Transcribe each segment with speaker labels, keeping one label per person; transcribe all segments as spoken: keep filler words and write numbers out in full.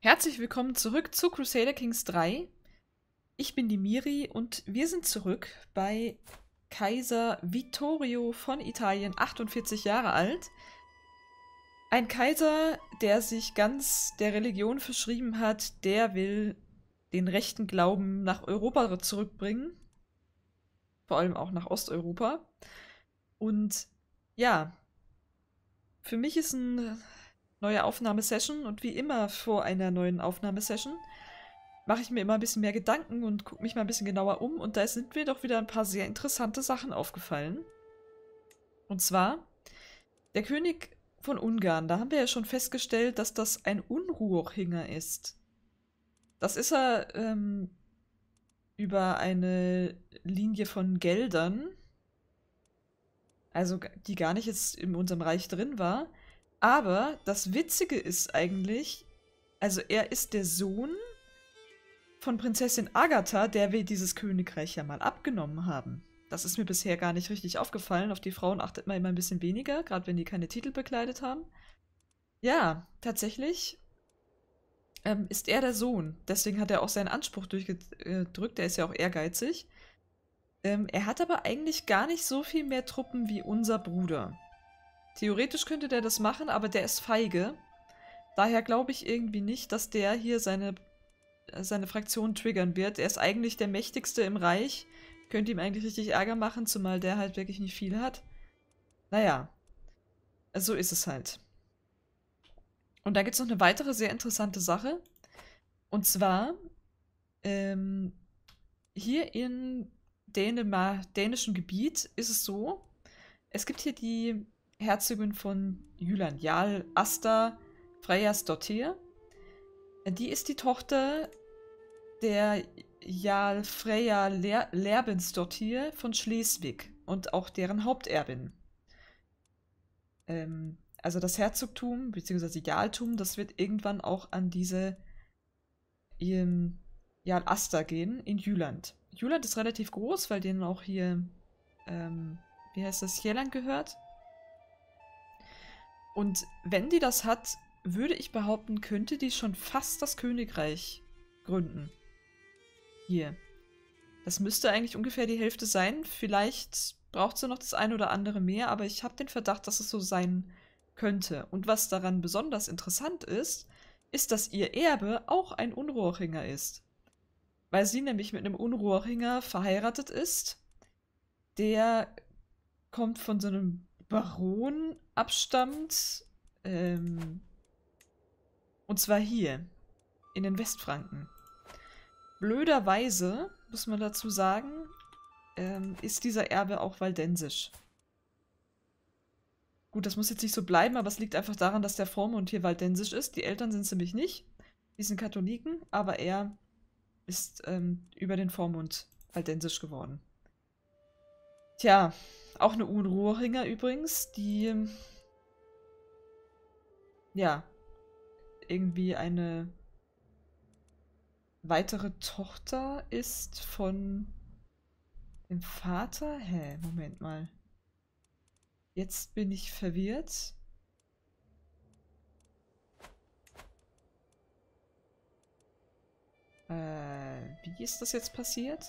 Speaker 1: Herzlich willkommen zurück zu Crusader Kings drei. Ich bin die Miri und wir sind zurück bei Kaiser Vittorio von Italien, achtundvierzig Jahre alt. Ein Kaiser, der sich ganz der Religion verschrieben hat, der will den rechten Glauben nach Europa zurückbringen. Vor allem auch nach Osteuropa. Und ja, für mich ist eine neue Aufnahmesession und wie immer vor einer neuen Aufnahmesession mache ich mir immer ein bisschen mehr Gedanken und gucke mich mal ein bisschen genauer um. Und da sind mir doch wieder ein paar sehr interessante Sachen aufgefallen. Und zwar, der König von Ungarn, da haben wir ja schon festgestellt, dass das ein Unruhringer ist. Das ist er ähm, über eine Linie von Geldern, also die gar nicht jetzt in unserem Reich drin war. Aber das Witzige ist eigentlich, also er ist der Sohn von Prinzessin Agatha, der wir dieses Königreich ja mal abgenommen haben. Das ist mir bisher gar nicht richtig aufgefallen. Auf die Frauen achtet man immer ein bisschen weniger, gerade wenn die keine Titel bekleidet haben. Ja, tatsächlich ähm, ist er der Sohn. Deswegen hat er auch seinen Anspruch durchgedrückt. Er ist ja auch ehrgeizig. Ähm, er hat aber eigentlich gar nicht so viel mehr Truppen wie unser Bruder. Theoretisch könnte der das machen, aber der ist feige. Daher glaube ich irgendwie nicht, dass der hier seine seine Fraktion triggern wird. Er ist eigentlich der mächtigste im Reich. Könnte ihm eigentlich richtig Ärger machen, zumal der halt wirklich nicht viel hat. Naja, so ist es halt. Und da gibt es noch eine weitere sehr interessante Sache. Und zwar, ähm, hier in Dänema dänischen Gebiet ist es so, es gibt hier die Herzogin von Jylland, Jarl Asta Freyasdottir. Die ist die Tochter der Jarl Freya Ler Lerbensdottir von Schleswig und auch deren Haupterbin. Ähm, also das Herzogtum bzw. Jarltum, das wird irgendwann auch an diese ähm, Jarl Asta gehen in Jylland. Jylland ist relativ groß, weil denen auch hier, ähm, wie heißt das, Jelland gehört. Und wenn die das hat, würde ich behaupten, könnte die schon fast das Königreich gründen. Hier. Das müsste eigentlich ungefähr die Hälfte sein. Vielleicht braucht sie noch das eine oder andere mehr, aber ich habe den Verdacht, dass es so sein könnte. Und was daran besonders interessant ist, ist, dass ihr Erbe auch ein Unruhringer ist. Weil sie nämlich mit einem Unruhringer verheiratet ist. Der kommt von so einem Baron abstammt. Ähm, und zwar hier, in den Westfranken. Blöderweise, muss man dazu sagen, ähm, ist dieser Erbe auch waldensisch. Gut, das muss jetzt nicht so bleiben, aber es liegt einfach daran, dass der Vormund hier waldensisch ist. Die Eltern sind es nämlich nicht. Die sind Katholiken, aber er ist ähm, über den Vormund waldensisch geworden. Tja, auch eine Unruhringer übrigens, die ja irgendwie eine weitere Tochter ist von dem Vater? Hä, Moment mal. Jetzt bin ich verwirrt. Äh, wie ist das jetzt passiert?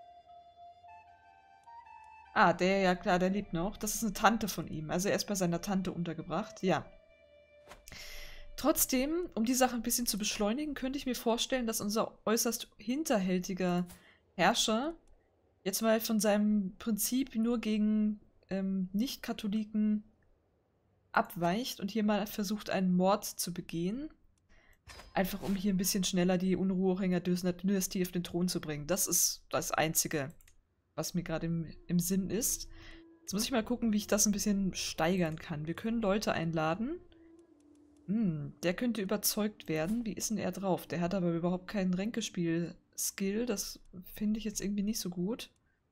Speaker 1: Ah, der, ja klar, der lebt noch. Das ist eine Tante von ihm. Also er ist bei seiner Tante untergebracht. Ja. Trotzdem, um die Sache ein bisschen zu beschleunigen, könnte ich mir vorstellen, dass unser äußerst hinterhältiger Herrscher jetzt mal von seinem Prinzip nur gegen ähm, Nicht-Katholiken abweicht und hier mal versucht, einen Mord zu begehen. Einfach um hier ein bisschen schneller die Unruhringer-Dynastie auf den Thron zu bringen. Das ist das Einzige, was mir gerade im, im Sinn ist. Jetzt muss ich mal gucken, wie ich das ein bisschen steigern kann. Wir können Leute einladen. Hm, der könnte überzeugt werden. Wie ist denn er drauf? Der hat aber überhaupt keinen Ränkespiel-Skill. Das finde ich jetzt irgendwie nicht so gut.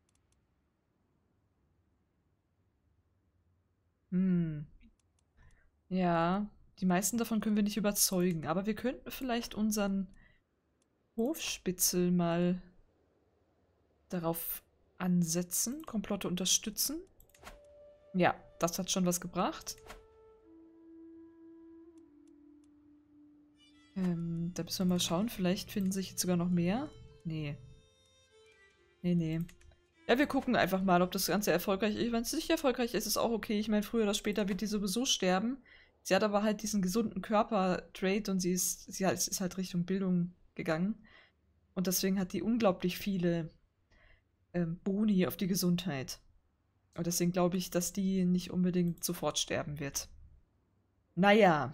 Speaker 1: Hm. Ja, die meisten davon können wir nicht überzeugen. Aber wir könnten vielleicht unseren Hofspitzel mal darauf ansetzen. Komplotte unterstützen. Ja, das hat schon was gebracht. Ähm, da müssen wir mal schauen. Vielleicht finden sich jetzt sogar noch mehr. Nee. Nee, nee. Ja, wir gucken einfach mal, ob das Ganze erfolgreich ist. Wenn es nicht erfolgreich ist, ist auch okay. Ich meine, früher oder später wird die sowieso sterben. Sie hat aber halt diesen gesunden Körper-Trait und sie ist, sie ist halt Richtung Bildung gegangen. Und deswegen hat die unglaublich viele ähm, Boni auf die Gesundheit. Und deswegen glaube ich, dass die nicht unbedingt sofort sterben wird. Naja.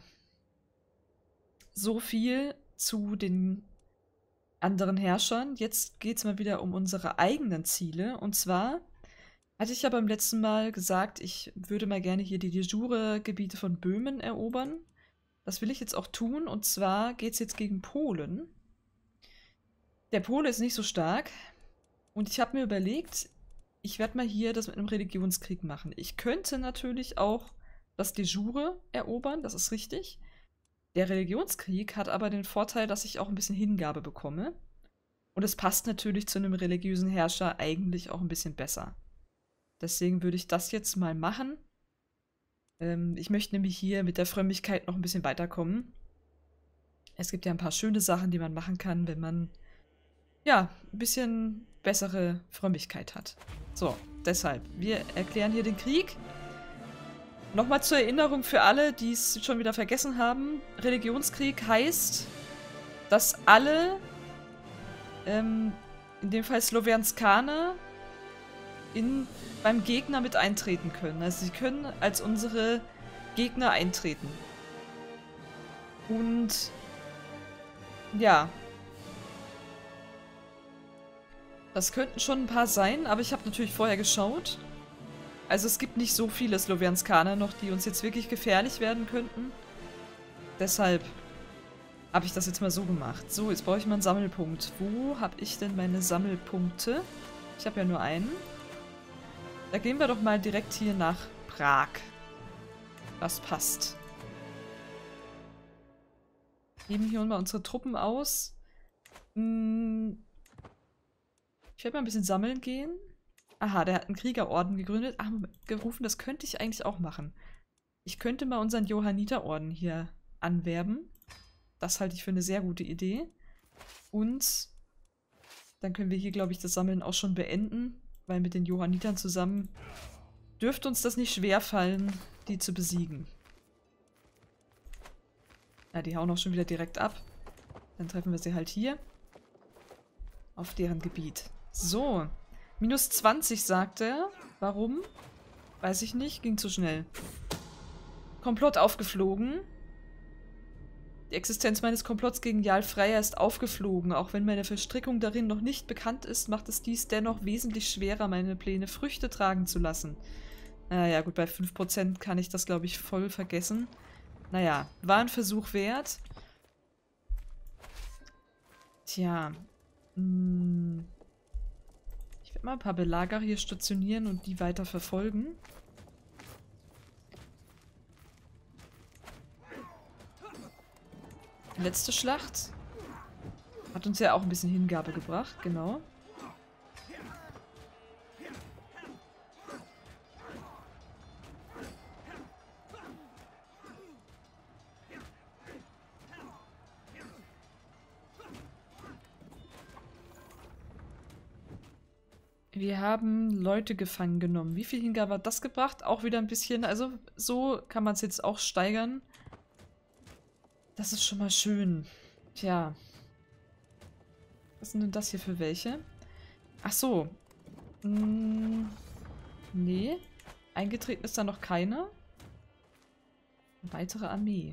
Speaker 1: So viel zu den anderen Herrschern. Jetzt geht es mal wieder um unsere eigenen Ziele. Und zwar hatte ich ja beim letzten Mal gesagt, ich würde mal gerne hier die de jure Gebiete von Böhmen erobern. Das will ich jetzt auch tun. Und zwar geht es jetzt gegen Polen. Der Pole ist nicht so stark. Und ich habe mir überlegt, ich werde mal hier das mit einem Religionskrieg machen. Ich könnte natürlich auch das de jure erobern, das ist richtig. Der Religionskrieg hat aber den Vorteil, dass ich auch ein bisschen Hingabe bekomme. Und es passt natürlich zu einem religiösen Herrscher eigentlich auch ein bisschen besser. Deswegen würde ich das jetzt mal machen. Ähm, ich möchte nämlich hier mit der Frömmigkeit noch ein bisschen weiterkommen. Es gibt ja ein paar schöne Sachen, die man machen kann, wenn man ja ein bisschen bessere Frömmigkeit hat. So, deshalb, wir erklären hier den Krieg. Nochmal zur Erinnerung für alle, die es schon wieder vergessen haben. Religionskrieg heißt, dass alle, ähm, in dem Fall Slowjanskaner, in, beim Gegner mit eintreten können. Also sie können als unsere Gegner eintreten. Und ja. Das könnten schon ein paar sein, aber ich habe natürlich vorher geschaut. Also es gibt nicht so viele Slowjanskaner noch, die uns jetzt wirklich gefährlich werden könnten. Deshalb habe ich das jetzt mal so gemacht. So, jetzt brauche ich mal einen Sammelpunkt. Wo habe ich denn meine Sammelpunkte? Ich habe ja nur einen. Da gehen wir doch mal direkt hier nach Prag. Das passt. Heben hier mal unsere Truppen aus. Hm. Ich werde mal ein bisschen sammeln gehen. Aha, der hat einen Kriegerorden gegründet. Ach, gerufen, das könnte ich eigentlich auch machen. Ich könnte mal unseren Johanniterorden hier anwerben. Das halte ich für eine sehr gute Idee. Und dann können wir hier, glaube ich, das Sammeln auch schon beenden. Weil mit den Johannitern zusammen dürfte uns das nicht schwerfallen, die zu besiegen. Ja, die hauen auch schon wieder direkt ab. Dann treffen wir sie halt hier. Auf deren Gebiet. So. Minus zwanzig, sagt er. Warum? Weiß ich nicht. Ging zu schnell. Komplott aufgeflogen. Die Existenz meines Komplotts gegen Jarl Freyr ist aufgeflogen. Auch wenn meine Verstrickung darin noch nicht bekannt ist, macht es dies dennoch wesentlich schwerer, meine Pläne Früchte tragen zu lassen. Naja, gut, bei fünf Prozent kann ich das, glaube ich, voll vergessen. Naja, war ein Versuch wert. Tja. Hm. Ich werde mal ein paar Belager hier stationieren und die weiter verfolgen. Die letzte Schlacht hat uns ja auch ein bisschen Hingabe gebracht, genau. Wir haben Leute gefangen genommen. Wie viel Hingabe hat das gebracht? Auch wieder ein bisschen. Also so kann man es jetzt auch steigern. Das ist schon mal schön. Tja. Was sind denn das hier für welche? Ach so. Hm, nee. Eingetreten ist da noch keiner. Eine weitere Armee.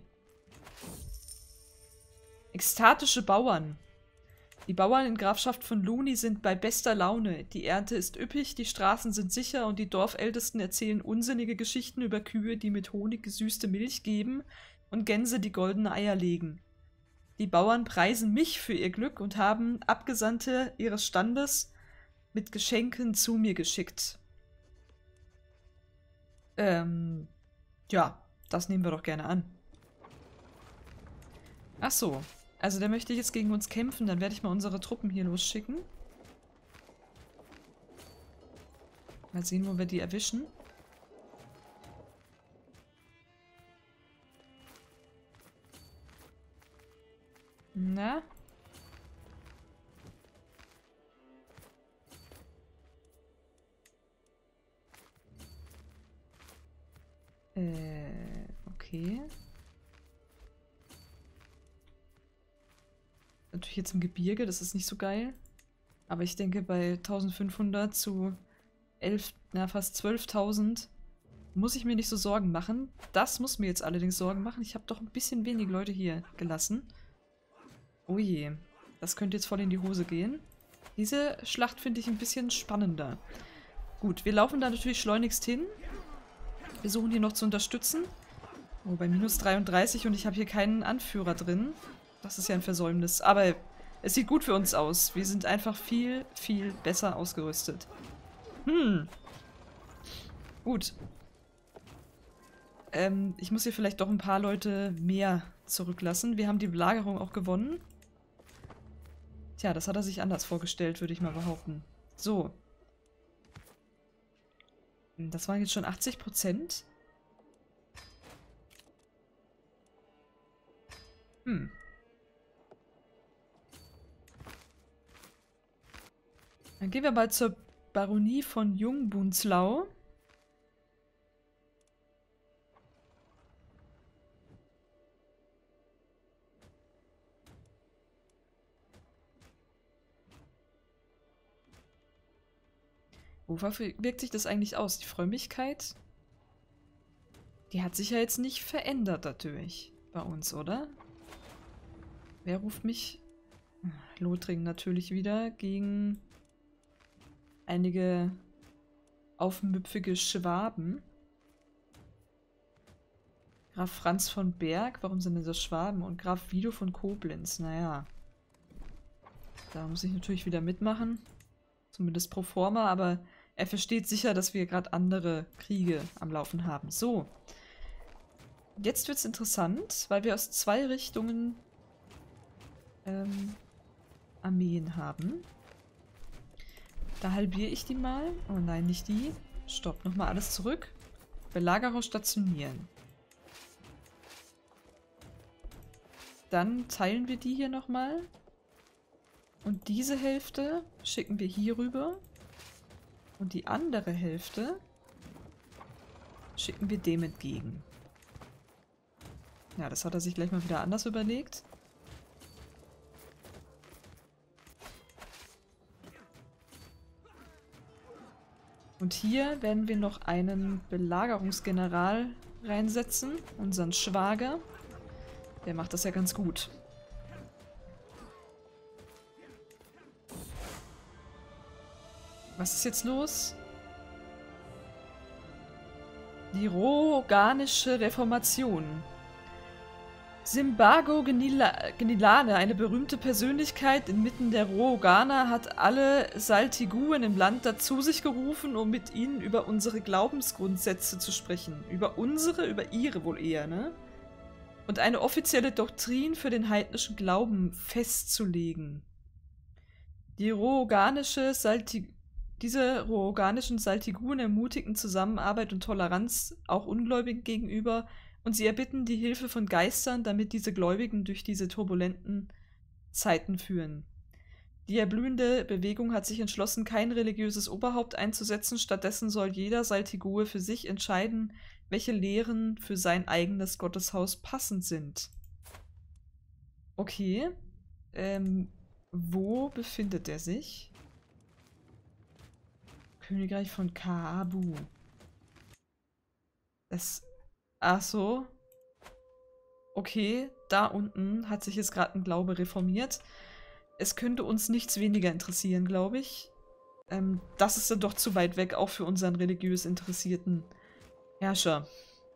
Speaker 1: Ekstatische Bauern. Die Bauern in Grafschaft von Luni sind bei bester Laune. Die Ernte ist üppig, die Straßen sind sicher und die Dorfältesten erzählen unsinnige Geschichten über Kühe, die mit Honig gesüßte Milch geben und Gänse, die goldene Eier legen. Die Bauern preisen mich für ihr Glück und haben Abgesandte ihres Standes mit Geschenken zu mir geschickt. Ähm, ja, das nehmen wir doch gerne an. Ach so. Also der möchte jetzt gegen uns kämpfen, dann werde ich mal unsere Truppen hier losschicken. Mal sehen, wo wir die erwischen. Na? Äh, okay. Natürlich jetzt im Gebirge, das ist nicht so geil. Aber ich denke, bei eintausendfünfhundert zu elf, na fast zwölftausend muss ich mir nicht so Sorgen machen. Das muss mir jetzt allerdings Sorgen machen. Ich habe doch ein bisschen wenig Leute hier gelassen. Oh je, das könnte jetzt voll in die Hose gehen. Diese Schlacht finde ich ein bisschen spannender. Gut, wir laufen da natürlich schleunigst hin. Wir versuchen hier noch zu unterstützen. Oh, bei minus dreiunddreißig und ich habe hier keinen Anführer drin. Das ist ja ein Versäumnis. Aber es sieht gut für uns aus. Wir sind einfach viel, viel besser ausgerüstet. Hm. Gut. Ähm, ich muss hier vielleicht doch ein paar Leute mehr zurücklassen. Wir haben die Belagerung auch gewonnen. Tja, das hat er sich anders vorgestellt, würde ich mal behaupten. So. Das waren jetzt schon achtzig Prozent. Hm. Dann gehen wir mal zur Baronie von Jungbunzlau. Wofür wirkt sich das eigentlich aus? Die Frömmigkeit? Die hat sich ja jetzt nicht verändert dadurch bei uns, oder? Wer ruft mich? Lothringen natürlich wieder gegen einige aufmüpfige Schwaben. Graf Franz von Berg, warum sind denn das Schwaben? Und Graf Wido von Koblenz, naja. Da muss ich natürlich wieder mitmachen. Zumindest pro forma, aber er versteht sicher, dass wir gerade andere Kriege am Laufen haben. So. Jetzt wird es interessant, weil wir aus zwei Richtungen ähm, Armeen haben. Da halbiere ich die mal. Oh nein, nicht die. Stopp, nochmal alles zurück. Belagerer stationieren. Dann teilen wir die hier nochmal. Und diese Hälfte schicken wir hier rüber. Und die andere Hälfte schicken wir dem entgegen. Ja, das hat er sich gleich mal wieder anders überlegt. Und hier werden wir noch einen Belagerungsgeneral reinsetzen. Unseren Schwager. Der macht das ja ganz gut. Was ist jetzt los? Die Roganische Reformation. Simbago Genila Genilane, eine berühmte Persönlichkeit inmitten der Roganer, hat alle Saltiguen im Land dazu sich gerufen, um mit ihnen über unsere Glaubensgrundsätze zu sprechen. Über unsere, über ihre wohl eher, ne? Und eine offizielle Doktrin für den heidnischen Glauben festzulegen. Die roganische Salti Diese roganischen Saltiguren ermutigen Zusammenarbeit und Toleranz auch Ungläubigen gegenüber und sie erbitten die Hilfe von Geistern, damit diese Gläubigen durch diese turbulenten Zeiten führen. Die erblühende Bewegung hat sich entschlossen, kein religiöses Oberhaupt einzusetzen, stattdessen soll jeder Saltigue für sich entscheiden, welche Lehren für sein eigenes Gotteshaus passend sind. Okay. Ähm, wo befindet er sich? Königreich von Kaabu. Das... Ach so. Okay, da unten hat sich jetzt gerade ein Glaube reformiert. Es könnte uns nichts weniger interessieren, glaube ich. Ähm, das ist dann doch zu weit weg, auch für unseren religiös interessierten Herrscher.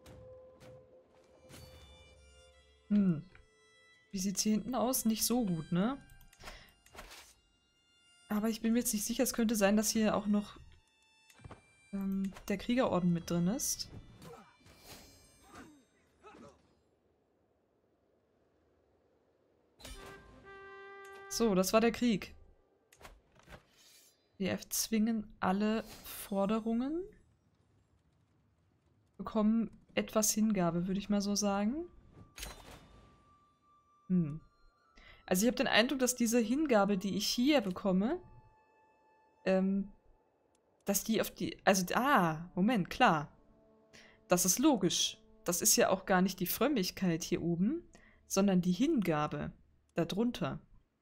Speaker 1: Hm. Wie sieht's hier hinten aus? Nicht so gut, ne? Aber ich bin mir jetzt nicht sicher, es könnte sein, dass hier auch noch ähm, der Kriegerorden mit drin ist. So, das war der Krieg. Wir erzwingen alle Forderungen. Bekommen etwas Hingabe, würde ich mal so sagen. Hm. Also ich habe den Eindruck, dass diese Hingabe, die ich hier bekomme, ähm, dass die auf die, also, ah, Moment, klar. Das ist logisch. Das ist ja auch gar nicht die Frömmigkeit hier oben, sondern die Hingabe darunter.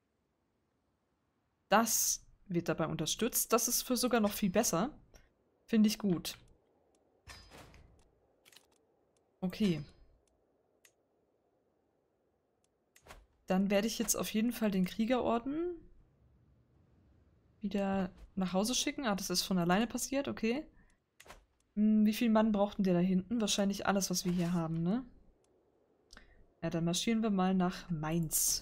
Speaker 1: Das wird dabei unterstützt. Das ist für sogar noch viel besser. Finde ich gut. Okay. Dann werde ich jetzt auf jeden Fall den Kriegerorden wieder nach Hause schicken. Ah, das ist von alleine passiert, okay. Hm, wie viel Mann brauchten der da hinten? Wahrscheinlich alles, was wir hier haben, ne? Ja, dann marschieren wir mal nach Mainz.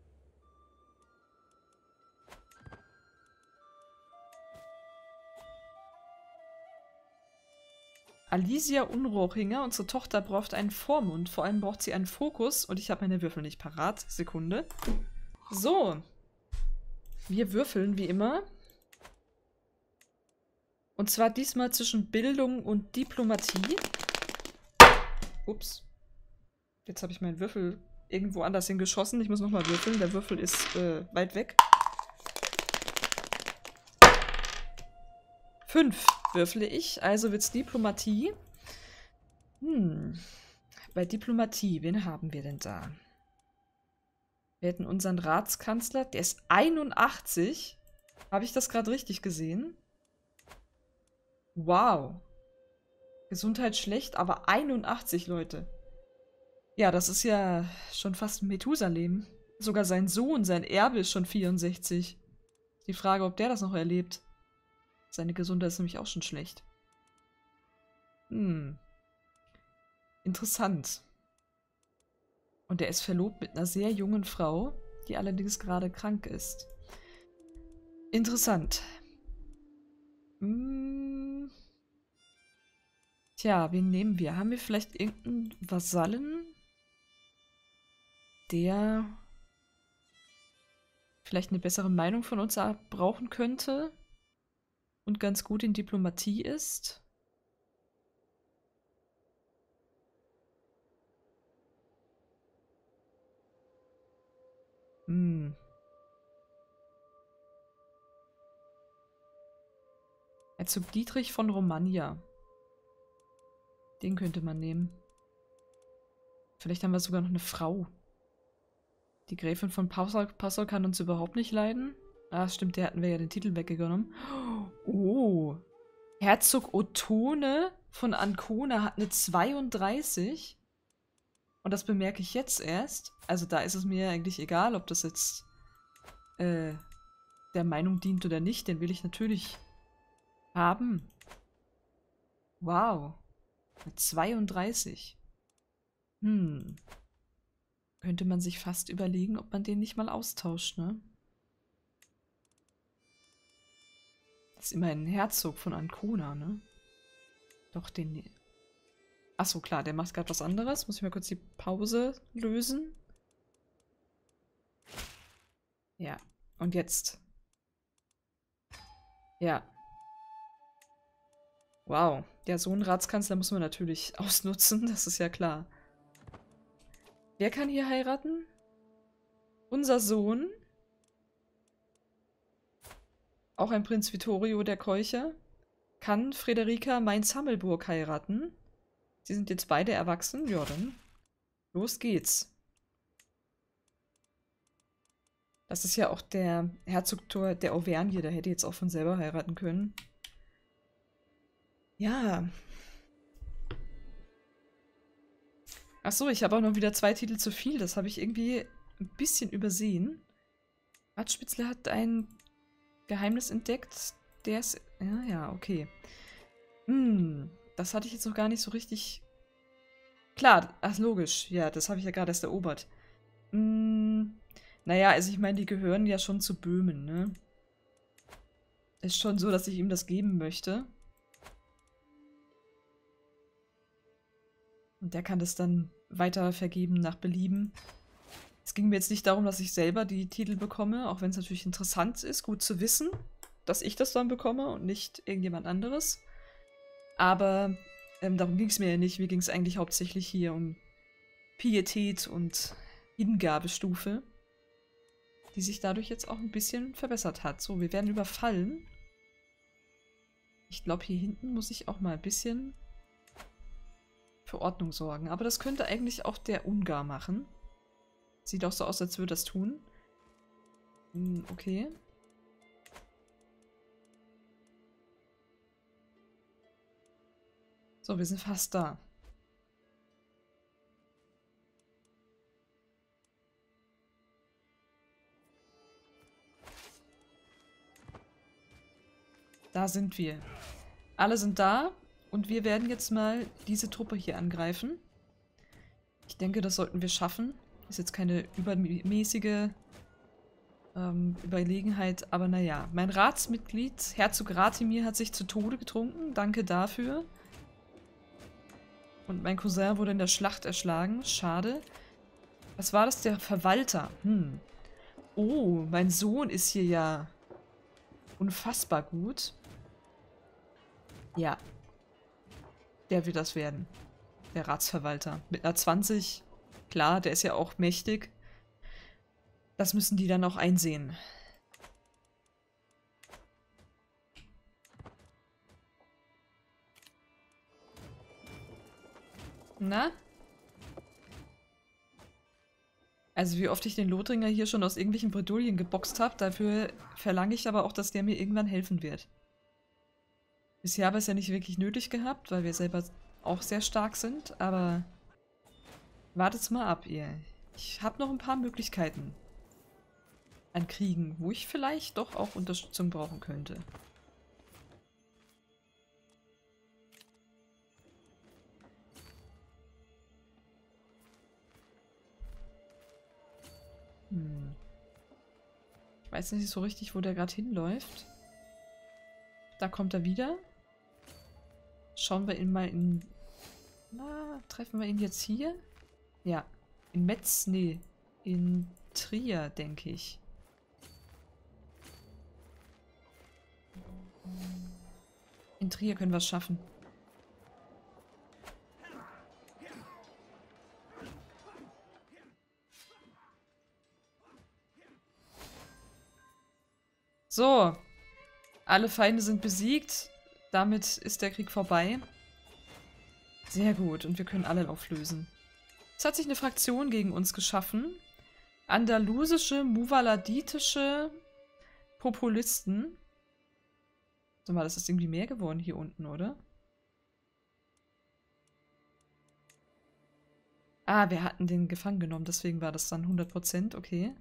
Speaker 1: Alicia Unrochinger, unsere Tochter, braucht einen Vormund. Vor allem braucht sie einen Fokus. Und ich habe meine Würfel nicht parat. Sekunde. So. Wir würfeln wie immer. Und zwar diesmal zwischen Bildung und Diplomatie. Ups. Jetzt habe ich meinen Würfel irgendwo anders hingeschossen. Ich muss nochmal würfeln. Der Würfel ist äh, weit weg. Fünf würfle ich. Also wird's Diplomatie. Hm. Bei Diplomatie, wen haben wir denn da? Wir hätten unseren Ratskanzler. Der ist einundachtzig. Habe ich das gerade richtig gesehen? Wow. Gesundheit schlecht, aber einundachtzig, Leute. Ja, das ist ja schon fast ein Methusalem. Sogar sein Sohn, sein Erbe ist schon vierundsechzig. Die Frage, ob der das noch erlebt. Seine Gesundheit ist nämlich auch schon schlecht. Hm. Interessant. Und er ist verlobt mit einer sehr jungen Frau, die allerdings gerade krank ist. Interessant. Hm. Tja, wen nehmen wir? Haben wir vielleicht irgendeinen Vasallen, der vielleicht eine bessere Meinung von uns brauchen könnte und ganz gut in Diplomatie ist? Hm. Herzog Dietrich von Romagna. Den könnte man nehmen. Vielleicht haben wir sogar noch eine Frau. Die Gräfin von Passau, Passau kann uns überhaupt nicht leiden. Ah, stimmt, der hatten wir ja den Titel weggenommen. Oh. Herzog Ottone von Ancona hat eine zweiunddreißig. Und das bemerke ich jetzt erst. Also da ist es mir eigentlich egal, ob das jetzt äh, der Meinung dient oder nicht. Den will ich natürlich haben. Wow. Eine zweiunddreißig. Hm. Könnte man sich fast überlegen, ob man den nicht mal austauscht, ne? Das ist immerhin ein Herzog von Ancona, ne? Doch, den... Achso, klar, der macht gerade was anderes. Muss ich mal kurz die Pause lösen. Ja, und jetzt. Ja. Wow. Ja, so einen Ratskanzler muss man natürlich ausnutzen, das ist ja klar. Wer kann hier heiraten? Unser Sohn. Auch ein Prinz Vittorio der Keucher. Kann Friederika Mainz-Hammelburg heiraten? Sie sind jetzt beide erwachsen. Ja, dann los geht's. Das ist ja auch der Herzog der Auvergne. Der hätte jetzt auch von selber heiraten können. Ja. Achso, ich habe auch noch wieder zwei Titel zu viel. Das habe ich irgendwie ein bisschen übersehen. Radspitzler hat ein Geheimnis entdeckt. Der ist... Ja, ja, okay. Hm, das hatte ich jetzt noch gar nicht so richtig... Klar, ach logisch. Ja, das habe ich ja gerade erst erobert. Hm, naja, also ich meine, die gehören ja schon zu Böhmen, ne? Ist schon so, dass ich ihm das geben möchte. Und der kann das dann weiter vergeben nach Belieben. Es ging mir jetzt nicht darum, dass ich selber die Titel bekomme, auch wenn es natürlich interessant ist, gut zu wissen, dass ich das dann bekomme und nicht irgendjemand anderes. Aber ähm, darum ging es mir ja nicht. Mir ging es eigentlich hauptsächlich hier um Pietät und Hingabestufe. die sich dadurch jetzt auch ein bisschen verbessert hat. So, wir werden überfallen. Ich glaube, hier hinten muss ich auch mal ein bisschen für Ordnung sorgen. Aber das könnte eigentlich auch der Ungar machen. Sieht auch so aus, als würde das tun. Hm, okay. So, wir sind fast da. Da sind wir. Alle sind da und wir werden jetzt mal diese Truppe hier angreifen. Ich denke, das sollten wir schaffen. Ist jetzt keine übermäßige ähm, Überlegenheit, aber naja. Mein Ratsmitglied, Herzog Ratimir, hat sich zu Tode getrunken. Danke dafür. Und mein Cousin wurde in der Schlacht erschlagen. Schade. Was war das? Der Verwalter. Hm. Oh, mein Sohn ist hier ja unfassbar gut. Ja. Der wird das werden. Der Ratsverwalter. Mit einer zwanzig. Klar, der ist ja auch mächtig. Das müssen die dann auch einsehen. Na? Also wie oft ich den Lothringer hier schon aus irgendwelchen Bredouillen geboxt habe, dafür verlange ich aber auch, dass der mir irgendwann helfen wird. Bisher habe ich es ja nicht wirklich nötig gehabt, weil wir selber auch sehr stark sind, aber wartet's mal ab, ihr. Ich habe noch ein paar Möglichkeiten an Kriegen, wo ich vielleicht doch auch Unterstützung brauchen könnte. Hm. Ich weiß nicht so richtig, wo der gerade hinläuft. Da kommt er wieder. Schauen wir ihn mal in... Na, treffen wir ihn jetzt hier? Ja. In Metz? Nee. In Trier, denke ich. In Trier können wir es schaffen. So. Alle Feinde sind besiegt. Damit ist der Krieg vorbei. Sehr gut. Und wir können alle auflösen. Es hat sich eine Fraktion gegen uns geschaffen. Andalusische, muvaladitische Populisten. Sag mal, das ist irgendwie mehr geworden hier unten, oder? Ah, wir hatten den gefangen genommen, deswegen war das dann hundert Prozent, okay.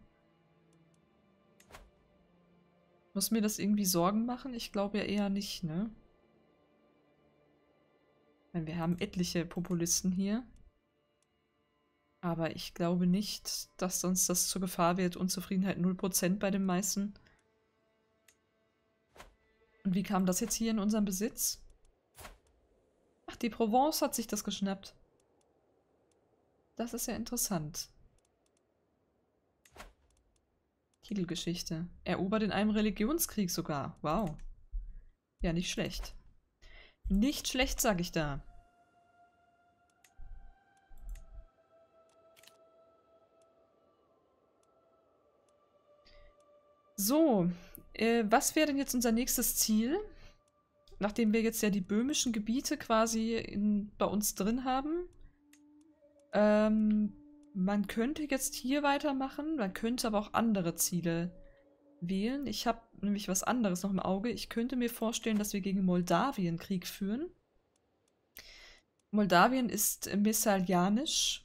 Speaker 1: Muss mir das irgendwie Sorgen machen? Ich glaube ja eher nicht, ne? Weil wir haben etliche Populisten hier. Aber ich glaube nicht, dass uns das zur Gefahr wird. Unzufriedenheit null Prozent bei den meisten. Und wie kam das jetzt hier in unseren Besitz? Ach, die Provence hat sich das geschnappt. Das ist ja interessant. Titelgeschichte. Erobert in einem Religionskrieg sogar. Wow. Ja, nicht schlecht. Nicht schlecht, sag ich da. So, äh, was wäre denn jetzt unser nächstes Ziel? Nachdem wir jetzt ja die böhmischen Gebiete quasi in, bei uns drin haben. Ähm, man könnte jetzt hier weitermachen, man könnte aber auch andere Ziele wählen. Ich habe nämlich was anderes noch im Auge. Ich könnte mir vorstellen, dass wir gegen Moldawien Krieg führen. Moldawien ist messalianisch.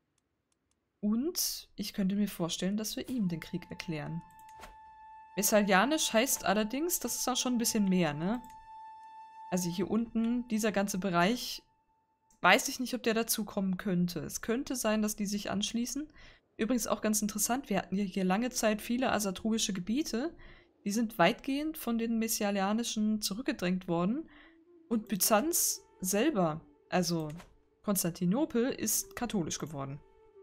Speaker 1: Und ich könnte mir vorstellen, dass wir ihm den Krieg erklären. Messalianisch heißt allerdings, das ist auch schon ein bisschen mehr, ne? Also hier unten, dieser ganze Bereich, weiß ich nicht, ob der dazukommen könnte. Es könnte sein, dass die sich anschließen. Übrigens auch ganz interessant, wir hatten ja hier lange Zeit viele asatruische Gebiete. Die sind weitgehend von den Messalianischen zurückgedrängt worden. Und Byzanz selber, also Konstantinopel, ist katholisch geworden.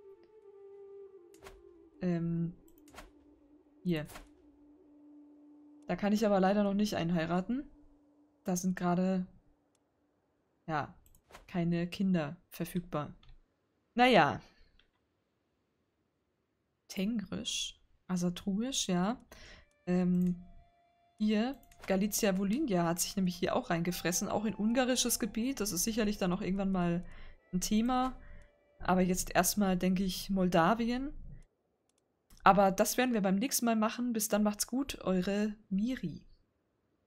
Speaker 1: Ähm, hier. Da kann ich aber leider noch nicht einheiraten. Da sind gerade, ja, keine Kinder verfügbar. Naja. Tengrisch. Asatruisch, ja. Ähm, hier, Galicia Volhynia hat sich nämlich hier auch reingefressen, auch in ungarisches Gebiet. Das ist sicherlich dann auch irgendwann mal ein Thema. Aber jetzt erstmal, denke ich, Moldawien. Aber das werden wir beim nächsten Mal machen. Bis dann macht's gut, eure Miri.